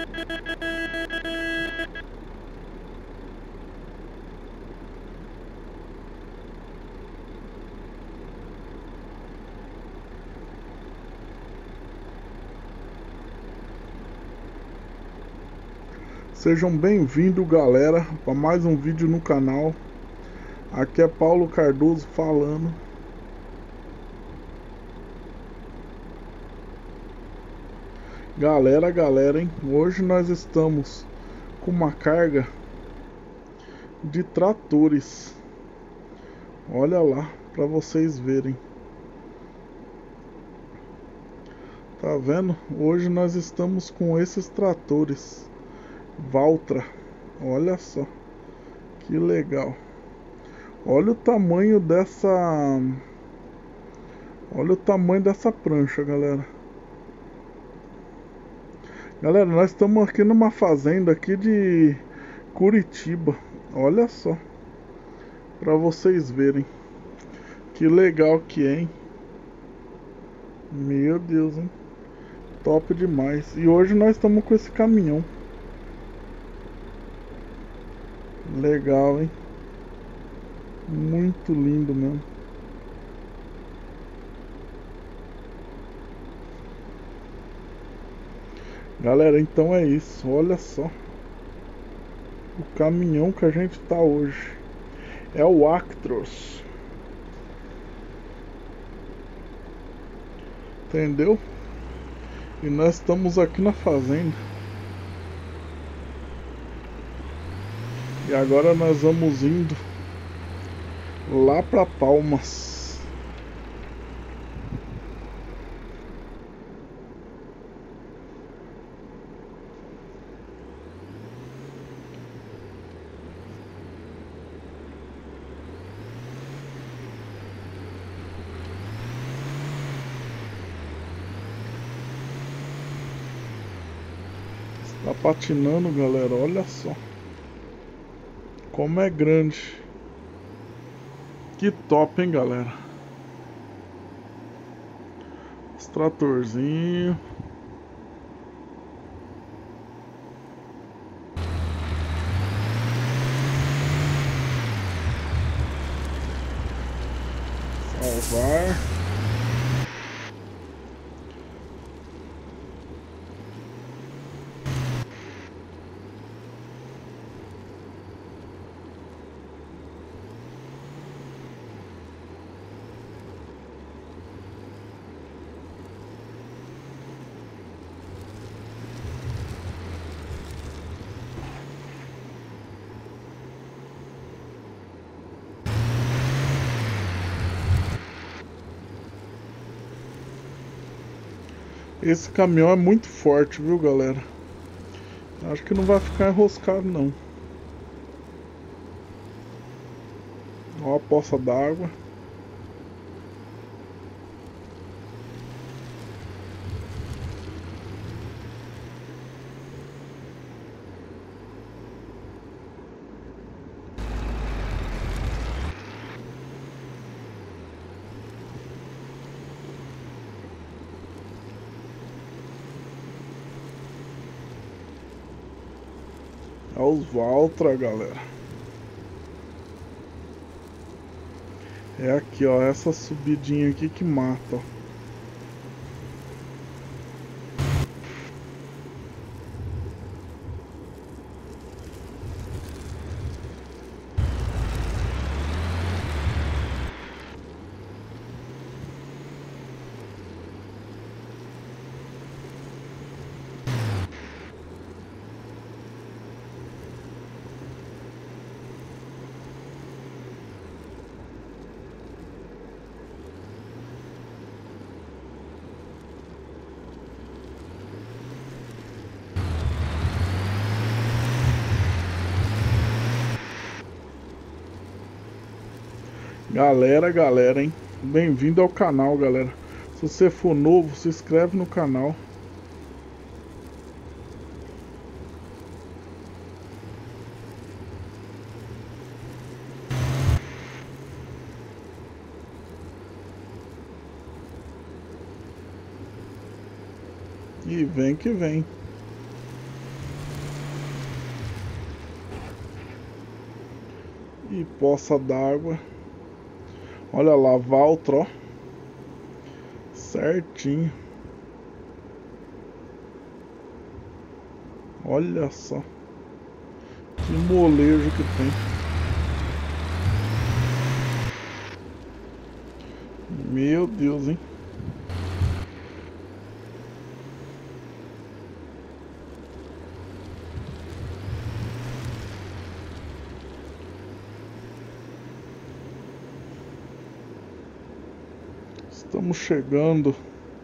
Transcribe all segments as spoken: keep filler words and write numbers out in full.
Sejam bem-vindos, galera, para mais um vídeo no canal. Aqui é Paulo Cardoso falando. Galera, galera, hein? Hoje nós estamos com uma carga de tratores. Olha lá, para vocês verem. Tá vendo? Hoje nós estamos com esses tratores Valtra. Olha só que legal. Olha o tamanho dessa Olha o tamanho dessa prancha, galera. Galera, nós estamos aqui numa fazenda aqui de Curitiba. Olha só, para vocês verem que legal que é, hein? Meu Deus, hein? Top demais. E hoje nós estamos com esse caminhão. Legal, hein? Muito lindo mesmo. Galera, então é isso. Olha só o caminhão que a gente tá hoje. É o Actros. Entendeu? E nós estamos aqui na fazenda. E agora nós vamos indo lá para Palmas. Tá patinando, galera, olha só como é grande. Que top, hein, galera. Os tratorzinhos. Salvar. Esse caminhão é muito forte, viu, galera? Acho que não vai ficar enroscado, não. Ó a poça d'água. É os Valtra, galera. É aqui, ó, essa subidinha aqui que mata, ó. Galera, galera, hein? Bem-vindo ao canal, galera. Se você for novo, se inscreve no canal. E vem que vem. E poça d'água. Olha lá, Valtra, ó. Certinho. Olha só. Que molejo que tem. Meu Deus, hein? Estamos chegando.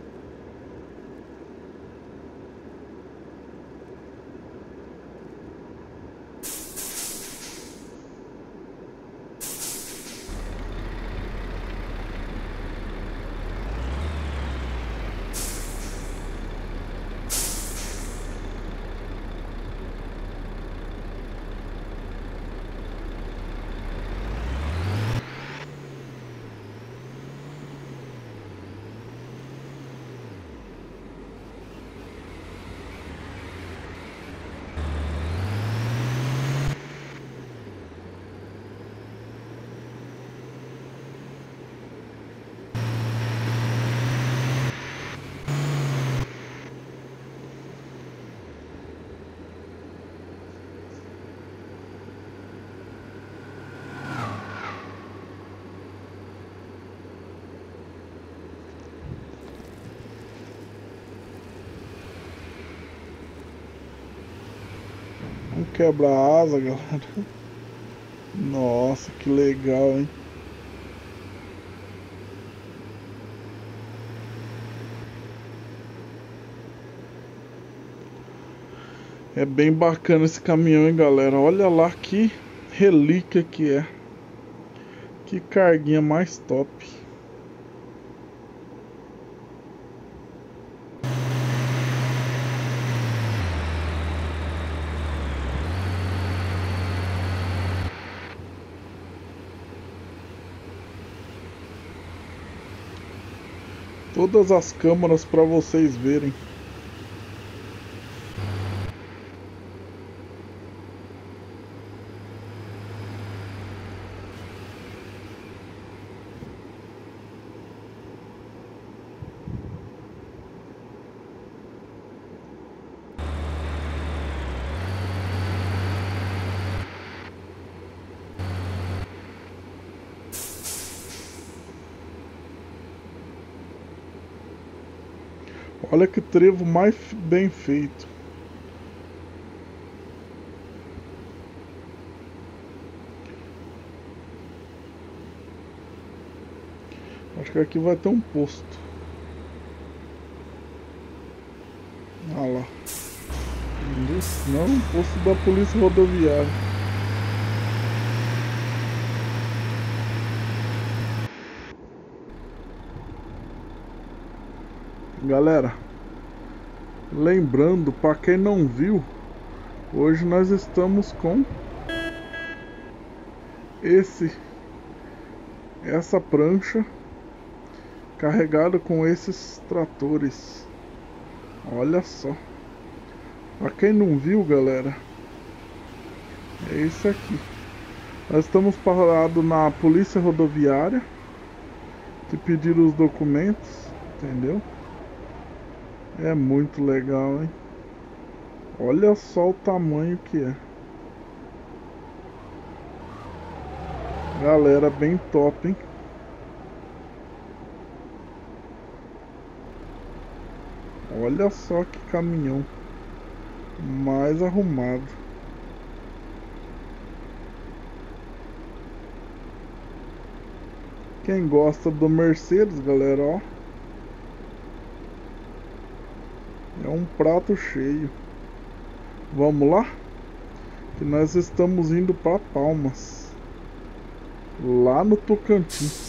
Vamos quebrar a asa, galera. Nossa, que legal, hein? É bem bacana esse caminhão, hein, galera? Olha lá que relíquia que é. Que carguinha mais top. Todas as câmeras para vocês verem. Olha que trevo mais bem feito. Acho que aqui vai ter um posto. Ah lá. Não, um posto da polícia rodoviária. Galera, lembrando, para quem não viu, hoje nós estamos com esse essa prancha carregada com esses tratores. Olha só. Para quem não viu, galera, é esse aqui. Nós estamos parados na polícia rodoviária de pedir os documentos, entendeu? É muito legal, hein? Olha só o tamanho que é. Galera, bem top, hein? Olha só que caminhão mais arrumado. Quem gosta do Mercedes, galera, ó, é um prato cheio. Vamos lá? Que nós estamos indo para Palmas, lá no Tocantins.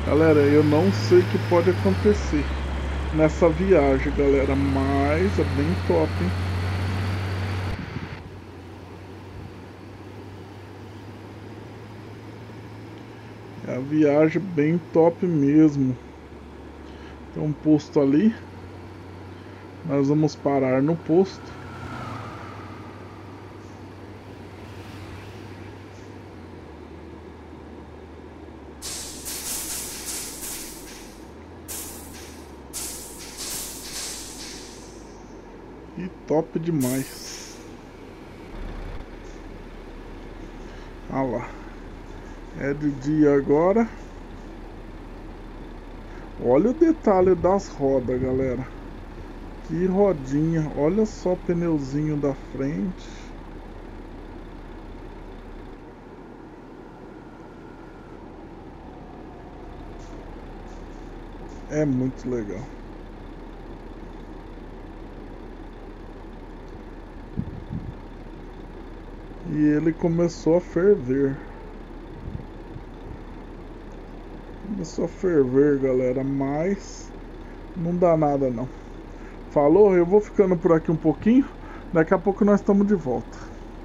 Galera, eu não sei o que pode acontecer nessa viagem, galera, mas é bem top, hein? É a viagem bem top mesmo. Tem um posto ali. Nós vamos parar no posto. E top demais. Ah lá. É de dia agora. Olha o detalhe das rodas, galera. Que rodinha. Olha só o pneuzinho da frente. É muito legal. E ele começou a ferver. Começou a ferver, galera, mas não dá nada não. Falou, eu vou ficando por aqui um pouquinho. Daqui a pouco nós estamos de volta.